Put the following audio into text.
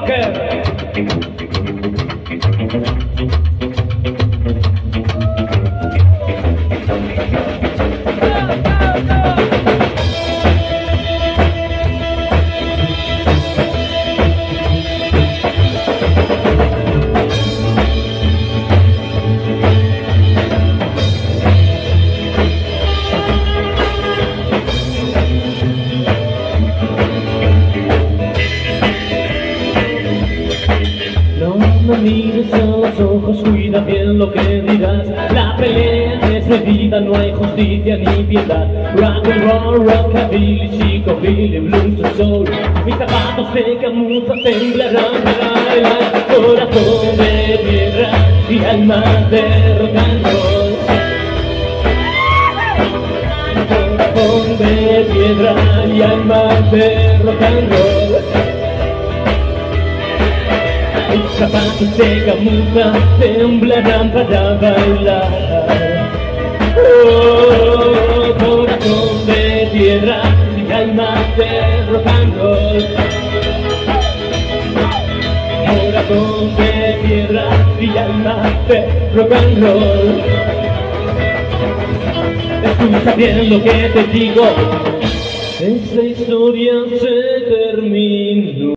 rocker. No me mires a los ojos, cuida bien lo que dirás. La pelea es medida, no hay justicia ni piedad. Rock and roll, rockabilly, psicobilly, blues and soul. Mis zapatos de camuza temblarán para bailar. Corazón de piedra y alma de rock and roll. Corazón de piedra y alma de rock and roll. Mis zapatos de camuza temblarán para bailar. Oh, corazón de piedra y alma de rock and roll. Corazón de piedra y alma de rock and roll. Escucha bien lo que te digo, esta historia se terminó.